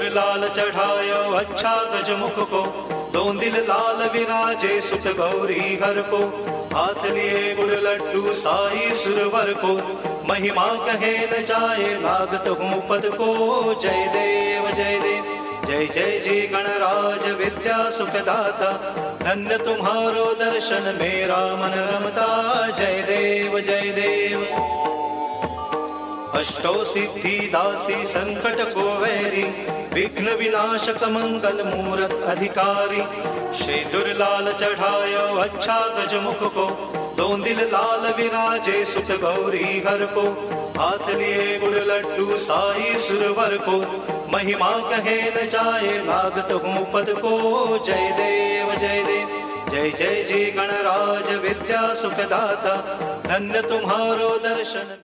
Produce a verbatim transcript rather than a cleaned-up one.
लाल चढ़ायो अच्छा गजमुख को, दो दिल लाल विराजे सुत गौरी घर को। हाथ लिए गुड़ लड्डू साई सुरवर को, महिमा कहे न जाए लागत हूँ पद को। जय देव जय देव जय जय जी गणराज विद्या सुखदाता, धन्य तुम्हारो दर्शन मेरा मन रमता। जय देव जय देव। अष्टो सिद्धि दासी संकट को वैरी, विघ्न विनाशक मंगल मूरत अधिकारी। श्री दुर्लाल चढ़ायो अच्छा गजमुख को, दो दिल लाल विराजे सुत गौरी घर को। हाथ लिए गुड़ लड्डू साई सुरवर को, महिमा कहे न जाए लागत हूँ पद को। जय देव जय देव जय जय जी गणराज विद्या सुखदाता, धन्य तुम्हारो दर्शन।